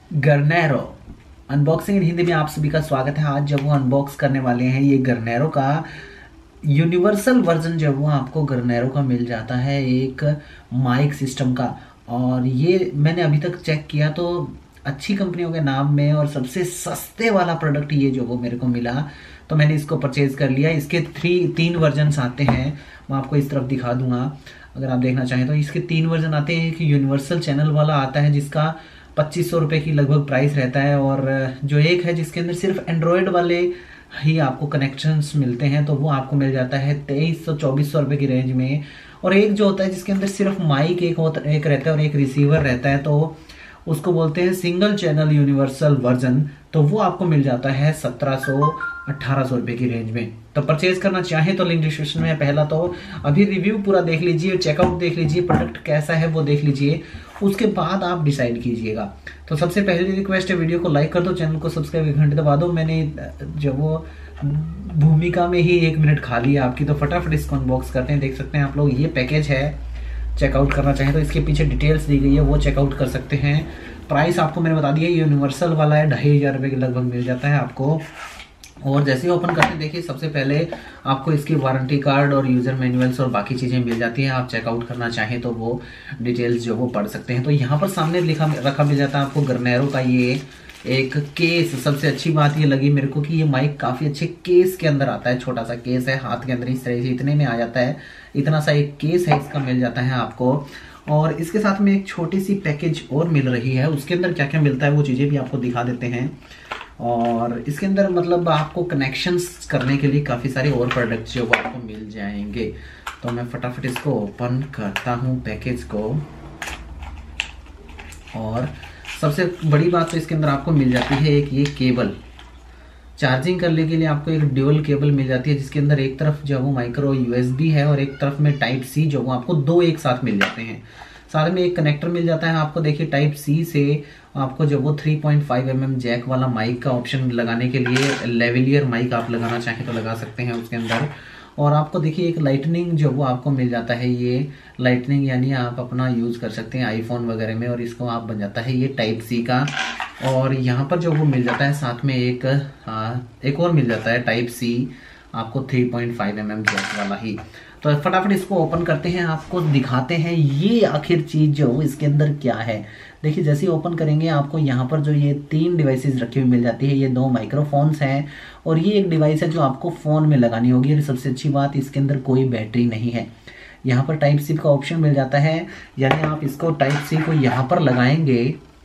गर्नेरो unboxing इन हिंदी में आप सभी का स्वागत है। आज जब वो अनबॉक्स करने वाले हैं ये गर्नेरो का यूनिवर्सल वर्जन, जब वो आपको गर्नेरो का मिल जाता है एक माइक सिस्टम का। और ये मैंने अभी तक चेक किया तो अच्छी कंपनियों के नाम में और सबसे सस्ते वाला प्रोडक्ट ये जो वो मेरे को मिला, तो मैंने इसको परचेज कर लिया। इसके तीन वर्जन आते हैं, मैं आपको इस तरफ दिखा दूंगा अगर आप देखना चाहें तो। इसके 3 वर्जन आते हैं। एक यूनिवर्सल चैनल वाला आता है जिसका 2500 रुपये की लगभग प्राइस रहता है, और जो एक है जिसके अंदर सिर्फ एंड्रॉयड वाले ही आपको कनेक्शंस मिलते हैं, तो वो आपको मिल जाता है 2300-2400 रुपये की रेंज में। और एक जो होता है जिसके अंदर सिर्फ माइक एक रहता है और एक रिसीवर रहता है, तो उसको बोलते हैं सिंगल चैनल यूनिवर्सल वर्जन, तो वो आपको मिल जाता है 1700-1800 रुपये की रेंज में। तो परचेज करना चाहें तो लिंक डिस्क्रिप्शन में है। पहला तो अभी रिव्यू पूरा देख लीजिए, चेकआउट देख लीजिए, प्रोडक्ट कैसा है वो देख लीजिए, उसके बाद आप डिसाइड कीजिएगा। तो सबसे पहली रिक्वेस्ट है, वीडियो को लाइक कर दो, चैनल को सब्सक्राइब घंटे दबा दो। मैंने जब वो भूमिका में ही 1 मिनट खा लिया आपकी, तो फटाफट इसको अनबॉक्स करते हैं। देख सकते हैं आप लोग, ये पैकेज है। चेकआउट करना चाहें तो इसके पीछे डिटेल्स दी गई है, वो चेकआउट कर सकते हैं। प्राइस आपको मैंने बता दिया, यूनिवर्सल वाला है, 2500 रुपये के लगभग मिल जाता है आपको। और जैसे ही ओपन करते हैं, देखिए सबसे पहले आपको इसकी वारंटी कार्ड और यूजर मैनुअल्स और बाकी चीजें मिल जाती हैं। आप चेकआउट करना चाहें तो वो डिटेल्स जो वो पढ़ सकते हैं। तो यहाँ पर सामने रखा मिल जाता है आपको गर्नेरो का ये एक केस। सबसे अच्छी बात ये लगी मेरे को कि ये माइक काफी अच्छे केस के अंदर आता है। छोटा सा केस है, हाथ के अंदर इस तरह से इतने में आ जाता है। इतना सा एक केस है, इसका मिल जाता है आपको। और इसके साथ में एक छोटी सी पैकेज और मिल रही है, उसके अंदर क्या क्या मिलता है वो चीजें भी आपको दिखा देते हैं। और इसके अंदर मतलब आपको कनेक्शंस करने के लिए काफी सारे और प्रोडक्ट्स जो आपको मिल जाएंगे। तो मैं फटाफट इसको ओपन करता हूँ पैकेज को। और सबसे बड़ी बात तो इसके अंदर आपको मिल जाती है एक ये केबल। चार्जिंग करने के लिए आपको एक ड्यूअल केबल मिल जाती है, जिसके अंदर एक तरफ जो वो माइक्रो यूएसबी है और एक तरफ में टाइप सी, जो वो आपको 2 एक साथ मिल जाते हैं। साथ में एक कनेक्टर मिल जाता है आपको। देखिए टाइप सी से आपको जो वो 3.5 mm जैक वाला माइक का ऑप्शन लगाने के लिए, लेवलियर माइक आप लगाना चाहें तो लगा सकते हैं उसके अंदर। और आपको देखिए एक लाइटनिंग जो वो आपको मिल जाता है, ये लाइटनिंग यानी आप अपना यूज कर सकते हैं आईफोन वगैरह में, और इसको आप बन जाता है ये टाइप सी का। और यहाँ पर जो वो मिल जाता है साथ में एक और मिल जाता है टाइप सी आपको 3.5 mm जैक वाला ही। तो फटाफट इसको ओपन करते हैं, आपको दिखाते हैं ये आखिर चीज जो इसके अंदर क्या है। देखिए जैसे ही ओपन करेंगे आपको यहाँ पर जो ये 3 डिवाइसेस रखी हुई मिल जाती है। ये 2 माइक्रोफोन्स हैं और ये एक डिवाइस है जो आपको फोन में लगानी होगी। और सबसे अच्छी बात, इसके अंदर कोई बैटरी नहीं है। यहाँ पर टाइप सी का ऑप्शन मिल जाता है, यानी आप इसको टाइप सी को यहाँ पर लगाएंगे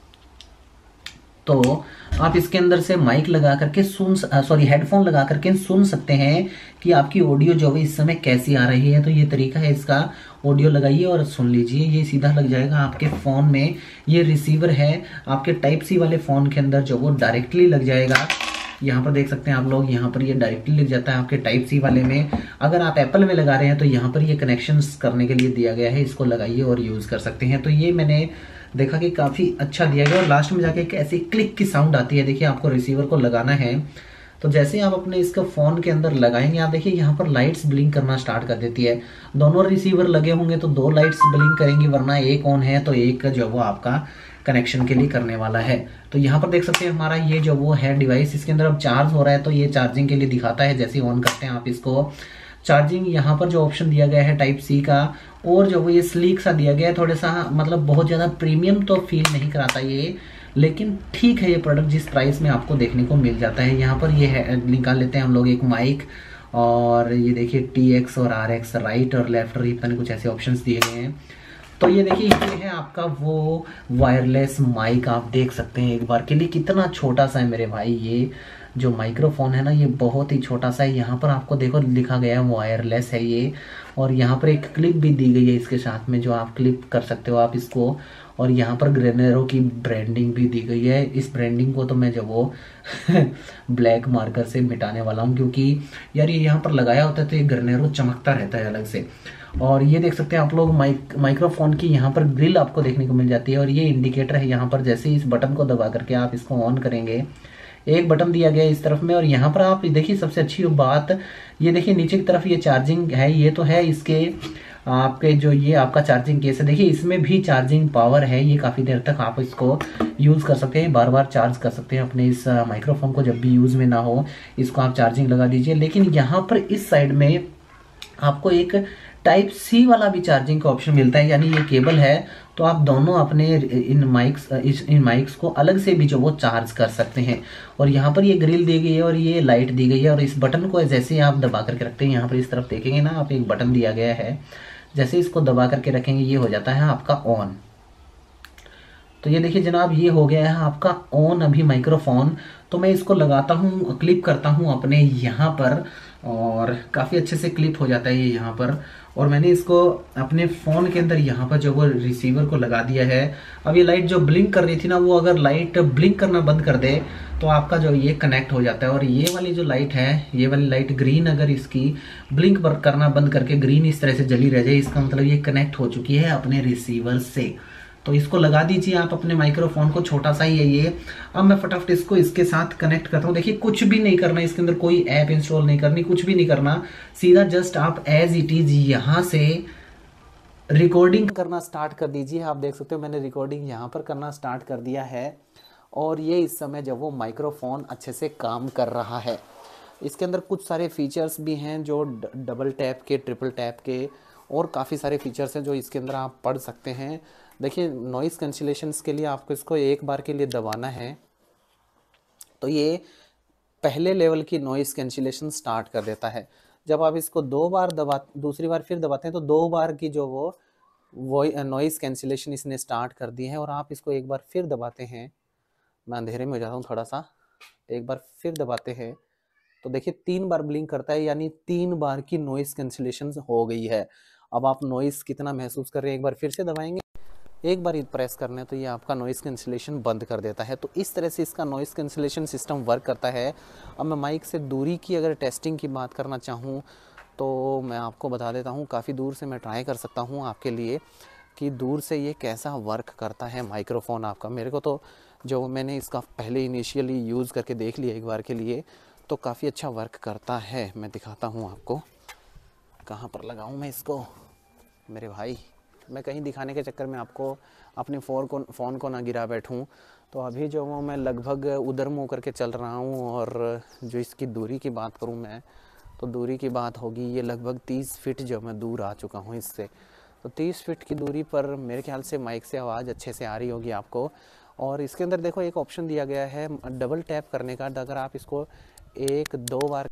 तो आप इसके अंदर से माइक लगा करके हेडफोन लगा करके सुन सकते हैं कि आपकी ऑडियो जो है इस समय कैसी आ रही है। तो ये तरीका है इसका, ऑडियो लगाइए और सुन लीजिए, ये सीधा लग जाएगा आपके फोन में। ये रिसीवर है आपके टाइप सी वाले फोन के अंदर जो वो डायरेक्टली लग जाएगा। यहाँ पर देख सकते हैं आप लोग, यहाँ पर ये डायरेक्टली लग जाता है आपके टाइप सी वाले में। अगर आप एप्पल में लगा रहे हैं तो यहाँ पर ये कनेक्शंस करने के लिए दिया गया है, इसको लगाइए और यूज कर सकते हैं। तो ये मैंने देखा कि काफी अच्छा दिया गया। और लास्ट में जाके एक ऐसी क्लिक की साउंड आती है। देखिए आपको रिसीवर को लगाना है, तो जैसे आप अपने इसका फोन के अंदर लगाएंगे, आप देखिए यहाँ पर लाइट्स ब्लिंक करना स्टार्ट कर देती है। दोनों रिसीवर लगे होंगे तो 2 लाइट्स ब्लिंक करेंगी, वरना एक ऑन है तो एक जो वो आपका कनेक्शन के लिए करने वाला है। तो यहाँ पर देख सकते हैं हमारा ये जो वो है डिवाइस, इसके अंदर अब चार्ज हो रहा है, तो ये चार्जिंग के लिए दिखाता है। जैसे ऑन करते हैं आप इसको, चार्जिंग यहाँ पर जो ऑप्शन दिया गया है टाइप सी का, और जो वो ये स्लीक सा दिया गया है, थोड़ा सा मतलब बहुत ज़्यादा प्रीमियम तो फील नहीं कराता ये, लेकिन ठीक है ये प्रोडक्ट जिस प्राइस में आपको देखने को मिल जाता है। यहाँ पर ये है, निकाल लेते हैं हम लोग एक माइक, और ये देखिए TX और RX, राइट और लेफ्ट, पता नहीं कुछ ऐसे ऑप्शंस दिए गए हैं। तो ये देखिए ये है आपका वो वायरलेस माइक, आप देख सकते हैं एक बार के लिए कितना छोटा सा है मेरे भाई। ये जो माइक्रोफोन है ना, ये बहुत ही छोटा सा है। यहाँ पर आपको देखो लिखा गया है वायरलेस है ये, और यहाँ पर एक क्लिप भी दी गई है इसके साथ में, जो आप क्लिप कर सकते हो आप इसको। और यहाँ पर गर्नेरो की ब्रांडिंग भी दी गई है। इस ब्रांडिंग को तो मैं जो वो ब्लैक मार्कर से मिटाने वाला हूँ, क्योंकि यार ये यहाँ पर लगाया होता है तो ये गर्नेरो चमकता रहता है अलग से। और ये देख सकते हैं आप लोग माइक्रोफोन की यहाँ पर ग्रिल आपको देखने को मिल जाती है। और ये इंडिकेटर है यहाँ पर, जैसे इस बटन को दबा करके आप इसको ऑन करेंगे, एक बटन दिया गया है इस तरफ में। और यहाँ पर आप देखिए सबसे अच्छी बात, ये देखिए नीचे की तरफ ये चार्जिंग है, ये तो है इसके आपके जो ये आपका चार्जिंग केस है, देखिए इसमें भी चार्जिंग पावर है, ये काफ़ी देर तक आप इसको यूज़ कर सकते हैं, बार बार चार्ज कर सकते हैं अपने इस माइक्रोफोन को। जब भी यूज़ में ना हो इसको आप चार्जिंग लगा दीजिए। लेकिन यहाँ पर इस साइड में आपको एक टाइप सी वाला भी चार्जिंग का ऑप्शन मिलता है, यानी ये केबल है तो आप दोनों अपने इन माइक्स को अलग से भी जो वो चार्ज कर सकते हैं। और यहाँ पर ये ग्रिल दी गई है और ये लाइट दी गई है, और इस बटन को जैसे ही आप दबा करके रखते हैं, यहाँ पर इस तरफ देखेंगे ना आप, एक बटन दिया गया है, जैसे इसको दबा करके रखेंगे ये हो जाता है आपका ऑन। तो ये देखिए जनाब, ये हो गया है आपका ऑन अभी माइक्रोफोन। तो मैं इसको लगाता हूँ, क्लिप करता हूँ अपने यहाँ पर, और काफ़ी अच्छे से क्लिप हो जाता है ये यहाँ पर। और मैंने इसको अपने फ़ोन के अंदर यहाँ पर जो वो रिसीवर को लगा दिया है। अब ये लाइट जो ब्लिंक कर रही थी ना, वो अगर लाइट ब्लिंक करना बंद कर दे तो आपका जो ये कनेक्ट हो जाता है। और ये वाली जो लाइट है, ये वाली लाइट ग्रीन, अगर इसकी ब्लिंक करना बंद करके ग्रीन इस तरह से जली रह जाए, इसका मतलब ये कनेक्ट हो चुकी है अपने रिसीवर से। तो इसको लगा दीजिए आप अपने माइक्रोफोन को, छोटा सा ही है ये। अब मैं फटाफट इसको इसके साथ कनेक्ट करता हूँ। देखिए कुछ भी नहीं करना, इसके अंदर कोई ऐप इंस्टॉल नहीं करनी, कुछ भी नहीं करना, सीधा जस्ट आप एज इट इज यहाँ से रिकॉर्डिंग करना स्टार्ट कर दीजिए। आप देख सकते हो मैंने रिकॉर्डिंग यहाँ पर करना स्टार्ट कर दिया है, और ये इस समय जब वो माइक्रोफोन अच्छे से काम कर रहा है। इसके अंदर कुछ सारे फीचर्स भी हैं जो डबल टैप के, ट्रिपल टैप के, और काफ़ी सारे फीचर्स हैं जो इसके अंदर आप पढ़ सकते हैं। देखिए नॉइज़ कैंसिलेशंस के लिए आपको इसको एक बार के लिए दबाना है, तो ये पहले लेवल की नॉइज़ कैंसिलेशन स्टार्ट कर देता है। जब आप इसको दूसरी बार फिर दबाते हैं तो 2 बार की जो वो नॉइज़ कैंसिलेशन इसने स्टार्ट कर दी है। और आप इसको एक बार फिर दबाते हैं, मैं अंधेरे में हो जाता हूँ थोड़ा सा, एक बार फिर दबाते हैं तो देखिए 3 बार ब्लिंक करता है, यानी 3 बार की नॉइज़ कैंसिलेशन हो गई है। अब आप नॉइज़ कितना महसूस कर रहे हैं, एक बार फिर से दबाएंगे, एक बार प्रेस करना है तो ये आपका नॉइज़ कैंसिलेशन बंद कर देता है। तो इस तरह से इसका नॉइज़ कैंसिलेशन सिस्टम वर्क करता है। अब मैं माइक से दूरी की अगर टेस्टिंग की बात करना चाहूँ तो मैं आपको बता देता हूँ, काफ़ी दूर से मैं ट्राई कर सकता हूँ आपके लिए कि दूर से ये कैसा वर्क करता है माइक्रोफोन आपका। मेरे को तो जो मैंने इसका पहले इनिशियली यूज़ करके देख लिया एक बार के लिए, तो काफ़ी अच्छा वर्क करता है। मैं दिखाता हूँ आपको, कहाँ पर लगाऊँ मैं इसको मेरे भाई, मैं कहीं दिखाने के चक्कर में आपको अपने फ़ोन को ना गिरा बैठूं। तो अभी जो वो मैं लगभग उधर मुँह करके चल रहा हूँ, और जो इसकी दूरी की बात करूँ मैं, तो दूरी की बात होगी ये लगभग 30 फीट जो मैं दूर आ चुका हूँ इससे। तो 30 फीट की दूरी पर मेरे ख्याल से माइक से आवाज़ अच्छे से आ रही होगी आपको। और इसके अंदर देखो एक ऑप्शन दिया गया है डबल टैप करने का। अगर आप इसको 1-2 बार,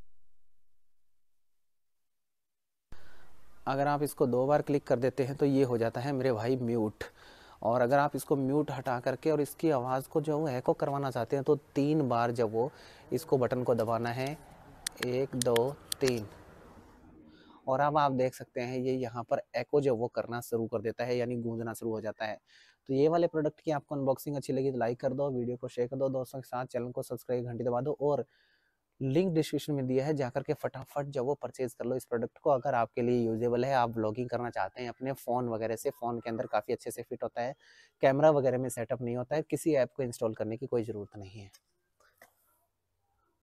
अगर आप इसको 2 बार क्लिक कर देते हैं तो ये हो जाता है मेरे भाई म्यूट। और अगर आप इसको म्यूट हटा करके और इसकी आवाज़ को जो एको करवाना चाहते हैं तो 3 बार जब वो इसको बटन को दबाना है, 1 2 3, और अब आप देख सकते हैं ये यहाँ पर एको जो वो करना शुरू कर देता है, यानी गूंजना शुरू हो जाता है। तो ये वाले प्रोडक्ट की आपको अनबॉक्सिंग अच्छी लगी तो लाइक कर दो, वीडियो को शेयर कर दो दोस्तों के साथ, चैनल को सब्सक्राइब घंटी दबा दो, और लिंक डिस्क्रिप्शन में दिया है, जाकर के फटाफट जब वो परचेज कर लो इस प्रोडक्ट को। अगर आपके लिए यूजेबल है, आप ब्लॉगिंग करना चाहते हैं अपने फ़ोन वगैरह से, फ़ोन के अंदर काफ़ी अच्छे से फिट होता है, कैमरा वगैरह में सेटअप नहीं होता है, किसी ऐप को इंस्टॉल करने की कोई ज़रूरत नहीं है।